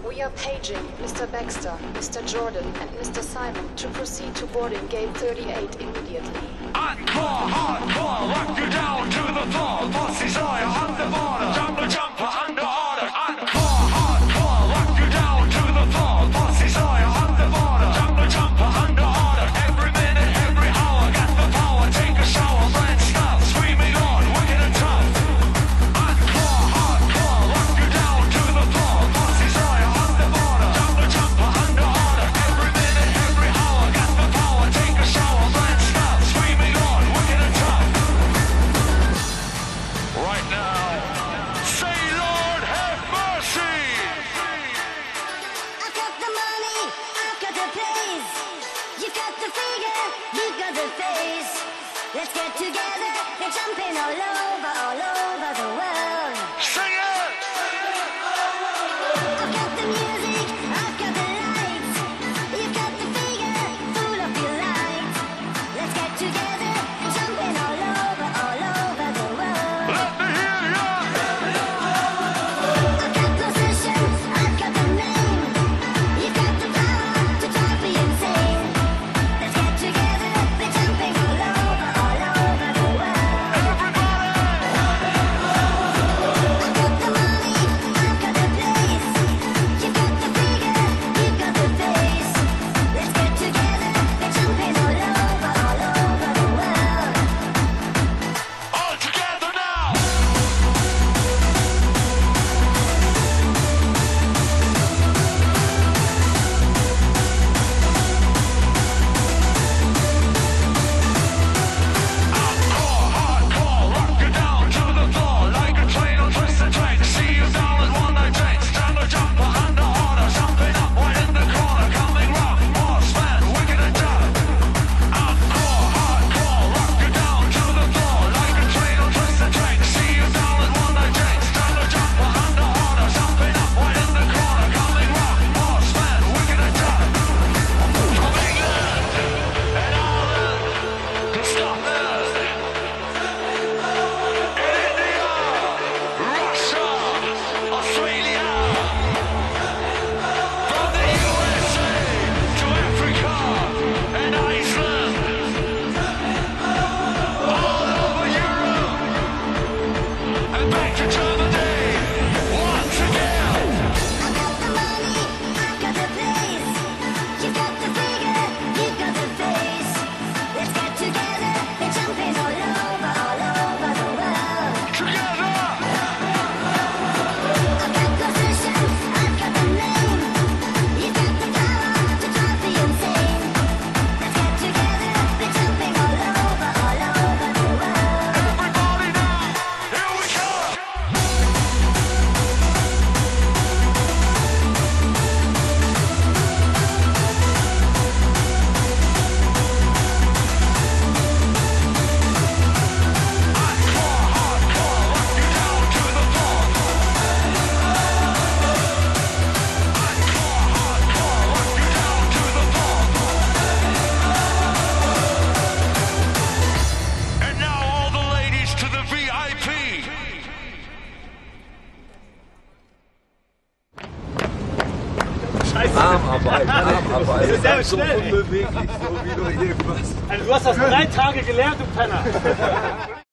We are paging Mr. Baxter, Mr. Jordan, and Mr. Simon to proceed to boarding gate 38 immediately. Hardcore, hardcore, rock you down to the floor. Pussy Sawyer on the border. Jumper, jumper, under order. Hardcore, hardcore, rock you down to the floor. Pussy Sawyer on the border. Jumper, jumper, under order. Every minute, every hour, got the power. Take a shower, brand stuff. Screaming on, wicked and tough. Hardcore, hardcore, rock you down to the floor. Pussy Sawyer on the border. Jumper, jumper, under order. Every minute, every hour, got the power. Take a shower, brand stuff. Screaming on, wicked and tough. Right now, say Lord have mercy. I've got the money, I've got the place. You got the figure, you got the face. Let's get together and jumping all over the world. Sing it. I've got the music, I've got the lights. You got the figure, full of delight. Let's get together and jumping all over the world. Let me hear ya. I've got position, I've got the name. You got the power to drive me insane. Let's get together, we're jumping all over the world. Everybody. I've got the money, I've got the place. You got the figure, you got the face. Let's get together, we're jumping all over the world. All together now. Hardcore, hardcore, rock you down to the floor like a train on twisted tracks. See you down in one night tracks. Jumper, jumper, under order, jumping up right in the corner, coming rock, horseman, wicked and tough. Hardcore, hardcore, rock you down to the floor like a train on twisted tracks. See you down in one night tracks. Jumper, jumper, under order, jumping up right in the corner, coming rock, horseman, wicked and tough. From England and Ireland to Scotland. India, Russia, Australia, from the USA to Africa and Iceland, all over Europe and back to Germany once again. I've got the money, I've got the place. You got the figure, you got the face. Let's get together and jumping all over the world. Together, I've got position, I've got the name. You got the power to drive me insane. Let's get together, we're jumping all over the world. everybody now, here we come. Hardcore, hardcore, rock you down to the floor. Hardcore, hardcore, rock you down to the floor. And now all the ladies to the VIP. Armarbeit. Das ist sehr So schnell. unbeweglich, so wie nur irgendwas. Also du hast das 3 Tage gelernt, du Penner.